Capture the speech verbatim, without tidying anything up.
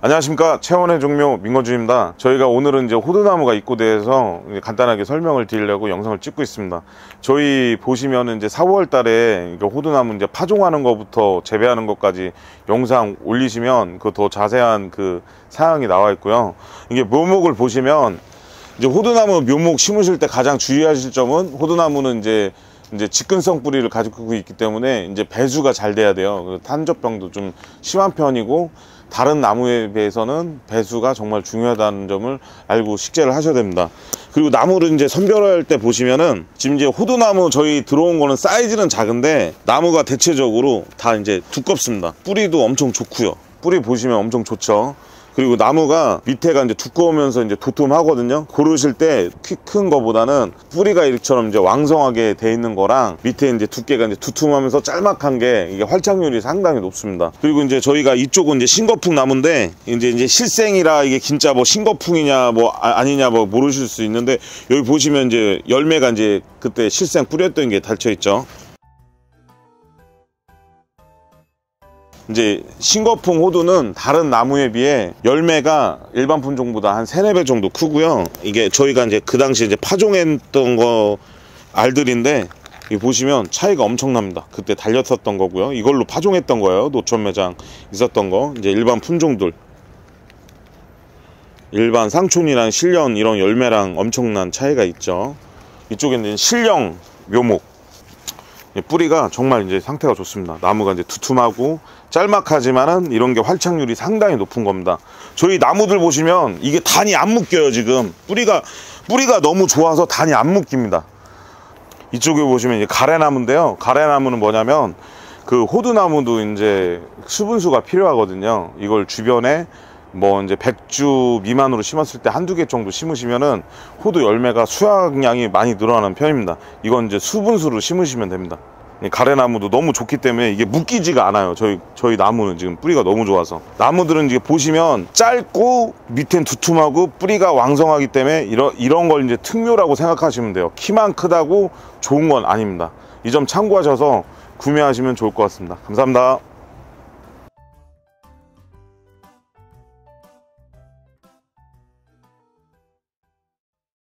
안녕하십니까, 채원의 종묘 민건주입니다. 저희가 오늘은 이제 호두나무가 입고돼서 간단하게 설명을 드리려고 영상을 찍고 있습니다. 저희 보시면은 이제 사월 달에 호두나무 이제 파종하는 것부터 재배하는 것까지 영상 올리시면 그 더 자세한 그 사항이 나와 있고요. 이게 묘목을 보시면 이제 호두나무 묘목 심으실 때 가장 주의하실 점은, 호두나무는 이제 이제 직근성 뿌리를 가지고 있기 때문에 이제 배수가 잘 돼야 돼요. 탄저병도 좀 심한 편이고, 다른 나무에 비해서는 배수가 정말 중요하다는 점을 알고 식재를 하셔야 됩니다. 그리고 나무를 이제 선별할 때 보시면은, 지금 이제 호두나무 저희 들어온 거는 사이즈는 작은데 나무가 대체적으로 다 이제 두껍습니다. 뿌리도 엄청 좋고요. 뿌리 보시면 엄청 좋죠. 그리고 나무가 밑에가 이제 두꺼우면서 이제 도톰하거든요. 고르실 때 키 큰 거보다는 뿌리가 이처럼 이제 왕성하게 돼 있는 거랑 밑에 이제 두께가 이제 두툼하면서 짤막한 게 이게 활착률이 상당히 높습니다. 그리고 이제 저희가 이쪽은 이제 신거풍 나무인데, 이제 이제 실생이라 이게 진짜 뭐 신거풍이냐 뭐 아니냐 뭐 모르실 수 있는데, 여기 보시면 이제 열매가 이제 그때 실생 뿌렸던 게 닫혀 있죠. 이제 신거풍 호두는 다른 나무에 비해 열매가 일반 품종보다 한 세네 배 정도 크고요. 이게 저희가 이제 그 당시 이제 파종했던 거 알들인데, 이 보시면 차이가 엄청납니다. 그때 달렸었던 거고요. 이걸로 파종했던 거예요. 노천 매장 있었던 거. 이제 일반 품종들, 일반 상촌이랑 실련 이런 열매랑 엄청난 차이가 있죠. 이쪽에는 실령 묘목, 뿌리가 정말 이제 상태가 좋습니다. 나무가 이제 두툼하고 짤막하지만은 이런 게 활착률이 상당히 높은 겁니다. 저희 나무들 보시면 이게 단이 안 묶여요. 지금 뿌리가 뿌리가 너무 좋아서 단이 안 묶입니다. 이쪽에 보시면 이제 가래나무인데요. 가래나무는 뭐냐면, 그 호두나무도 이제 수분수가 필요하거든요. 이걸 주변에 뭐 이제 백 주 미만으로 심었을 때 한두 개 정도 심으시면은 호두 열매가 수확량이 많이 늘어나는 편입니다. 이건 이제 수분수로 심으시면 됩니다. 가래나무도 너무 좋기 때문에 이게 묶이지가 않아요. 저희 저희 나무는 지금 뿌리가 너무 좋아서. 나무들은 이제 보시면 짧고 밑엔 두툼하고 뿌리가 왕성하기 때문에 이런 이런 걸 이제 특묘라고 생각하시면 돼요. 키만 크다고 좋은 건 아닙니다. 이 점 참고하셔서 구매하시면 좋을 것 같습니다. 감사합니다.